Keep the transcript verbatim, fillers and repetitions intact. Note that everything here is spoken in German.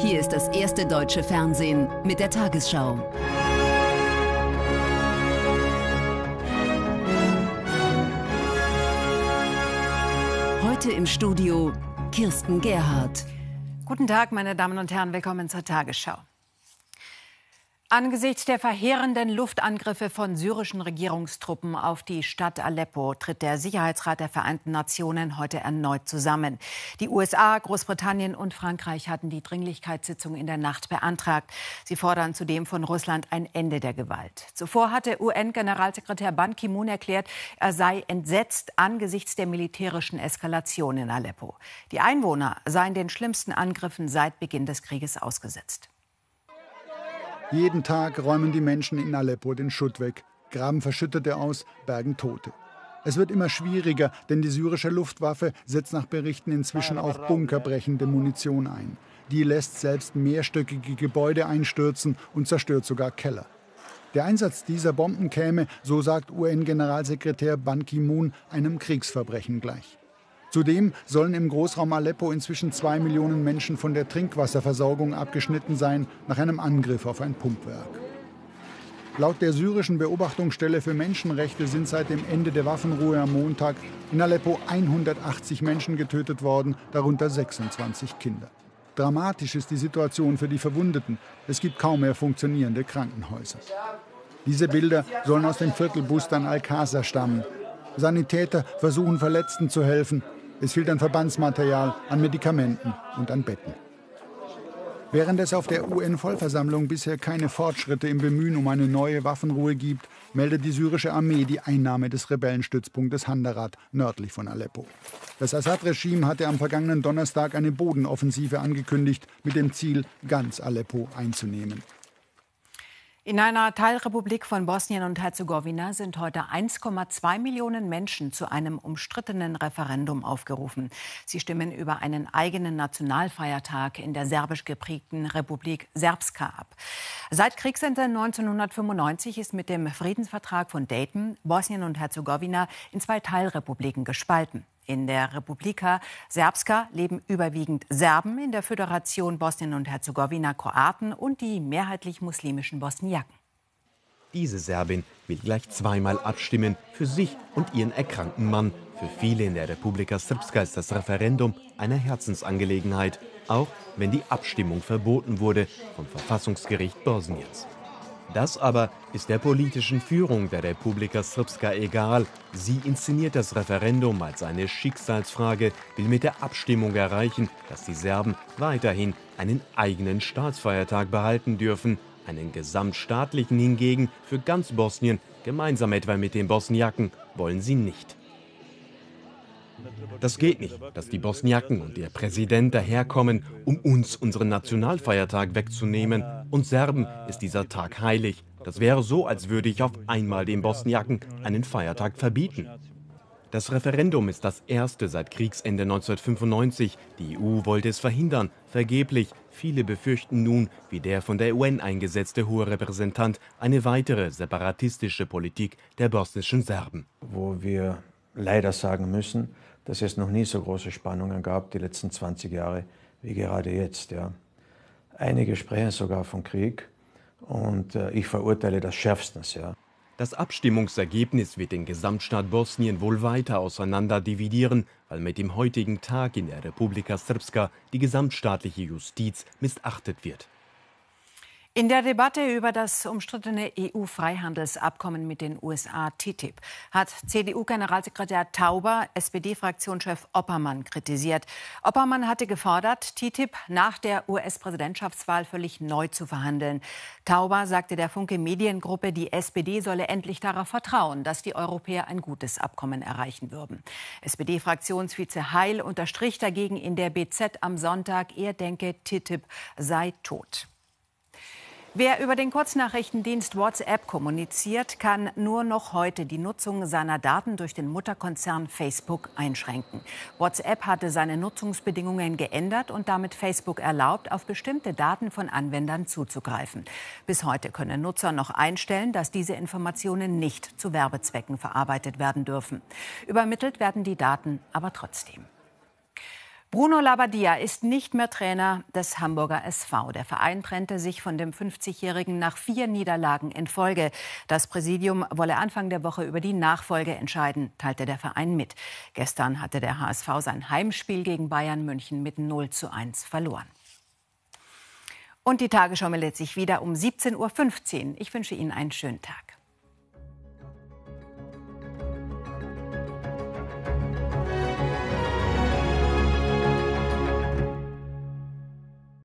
Hier ist das erste deutsche Fernsehen mit der Tagesschau. Heute im Studio Kirsten Gerhardt. Guten Tag, meine Damen und Herren, willkommen zur Tagesschau. Angesichts der verheerenden Luftangriffe von syrischen Regierungstruppen auf die Stadt Aleppo tritt der Sicherheitsrat der Vereinten Nationen heute erneut zusammen. Die U S A, Großbritannien und Frankreich hatten die Dringlichkeitssitzung in der Nacht beantragt. Sie fordern zudem von Russland ein Ende der Gewalt. Zuvor hatte U N-Generalsekretär Ban Ki-moon erklärt, er sei entsetzt angesichts der militärischen Eskalation in Aleppo. Die Einwohner seien den schlimmsten Angriffen seit Beginn des Krieges ausgesetzt. Jeden Tag räumen die Menschen in Aleppo den Schutt weg, graben Verschüttete aus, bergen Tote. Es wird immer schwieriger, denn die syrische Luftwaffe setzt nach Berichten inzwischen auch bunkerbrechende Munition ein. Die lässt selbst mehrstöckige Gebäude einstürzen und zerstört sogar Keller. Der Einsatz dieser Bomben käme, so sagt U N-Generalsekretär Ban Ki-moon, einem Kriegsverbrechen gleich. Zudem sollen im Großraum Aleppo inzwischen zwei Millionen Menschen von der Trinkwasserversorgung abgeschnitten sein, nach einem Angriff auf ein Pumpwerk. Laut der syrischen Beobachtungsstelle für Menschenrechte sind seit dem Ende der Waffenruhe am Montag in Aleppo hundertachtzig Menschen getötet worden, darunter sechsundzwanzig Kinder. Dramatisch ist die Situation für die Verwundeten. Es gibt kaum mehr funktionierende Krankenhäuser. Diese Bilder sollen aus dem Viertel Bustan al-Qasa stammen. Sanitäter versuchen Verletzten zu helfen. Es fehlt an Verbandsmaterial, an Medikamenten und an Betten. Während es auf der U N-Vollversammlung bisher keine Fortschritte im Bemühen um eine neue Waffenruhe gibt, meldet die syrische Armee die Einnahme des Rebellenstützpunktes Handarat nördlich von Aleppo. Das Assad-Regime hatte am vergangenen Donnerstag eine Bodenoffensive angekündigt, mit dem Ziel, ganz Aleppo einzunehmen. In einer Teilrepublik von Bosnien und Herzegowina sind heute eins Komma zwei Millionen Menschen zu einem umstrittenen Referendum aufgerufen. Sie stimmen über einen eigenen Nationalfeiertag in der serbisch geprägten Republik Srpska ab. Seit Kriegsende neunzehnhundertfünfundneunzig ist mit dem Friedensvertrag von Dayton Bosnien und Herzegowina in zwei Teilrepubliken gespalten. In der Republika Srpska leben überwiegend Serben, in der Föderation Bosnien und Herzegowina Kroaten und die mehrheitlich muslimischen Bosniaken. Diese Serbin will gleich zweimal abstimmen, für sich und ihren erkrankten Mann. Für viele in der Republika Srpska ist das Referendum eine Herzensangelegenheit, auch wenn die Abstimmung verboten wurde vom Verfassungsgericht Bosniens. Das aber ist der politischen Führung der Republika Srpska egal. Sie inszeniert das Referendum als eine Schicksalsfrage, will mit der Abstimmung erreichen, dass die Serben weiterhin einen eigenen Staatsfeiertag behalten dürfen, einen gesamtstaatlichen hingegen für ganz Bosnien, gemeinsam etwa mit den Bosniaken, wollen sie nicht. Das geht nicht, dass die Bosniaken und der Präsident daherkommen, um uns unseren Nationalfeiertag wegzunehmen. Und Serben ist dieser Tag heilig. Das wäre so, als würde ich auf einmal den Bosniaken einen Feiertag verbieten. Das Referendum ist das erste seit Kriegsende neunzehnhundertfünfundneunzig. Die E U wollte es verhindern, vergeblich. Viele befürchten nun, wie der von der U N eingesetzte hohe Repräsentant, eine weitere separatistische Politik der bosnischen Serben. Wo wir leider sagen müssen, dass es noch nie so große Spannungen gab, die letzten zwanzig Jahre, wie gerade jetzt. Ja. Einige sprechen sogar von Krieg und äh, ich verurteile das schärfstens. Ja. Das Abstimmungsergebnis wird den Gesamtstaat Bosnien wohl weiter auseinander dividieren, weil mit dem heutigen Tag in der Republika Srpska die gesamtstaatliche Justiz missachtet wird. In der Debatte über das umstrittene E U-Freihandelsabkommen mit den U S A T T I P hat C D U-Generalsekretär Tauber S P D-Fraktionschef Oppermann kritisiert. Oppermann hatte gefordert, T T I P nach der U S-Präsidentschaftswahl völlig neu zu verhandeln. Tauber sagte der Funke Mediengruppe, die S P D solle endlich darauf vertrauen, dass die Europäer ein gutes Abkommen erreichen würden. S P D-Fraktionsvize Heil unterstrich dagegen in der B Z am Sonntag, er denke, T T I P sei tot. Wer über den Kurznachrichtendienst WhatsApp kommuniziert, kann nur noch heute die Nutzung seiner Daten durch den Mutterkonzern Facebook einschränken. WhatsApp hatte seine Nutzungsbedingungen geändert und damit Facebook erlaubt, auf bestimmte Daten von Anwendern zuzugreifen. Bis heute können Nutzer noch einstellen, dass diese Informationen nicht zu Werbezwecken verarbeitet werden dürfen. Übermittelt werden die Daten aber trotzdem. Bruno Labbadia ist nicht mehr Trainer des Hamburger S V. Der Verein trennte sich von dem fünfzigjährigen nach vier Niederlagen in Folge. Das Präsidium wolle Anfang der Woche über die Nachfolge entscheiden, teilte der Verein mit. Gestern hatte der H S V sein Heimspiel gegen Bayern München mit null zu eins verloren. Und die Tagesschau meldet sich wieder um siebzehn Uhr fünfzehn. Ich wünsche Ihnen einen schönen Tag.